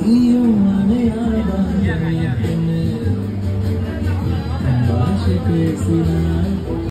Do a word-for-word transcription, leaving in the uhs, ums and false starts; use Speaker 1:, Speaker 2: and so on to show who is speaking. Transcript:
Speaker 1: यूं आने आदा ये तेने बारिश के सिवा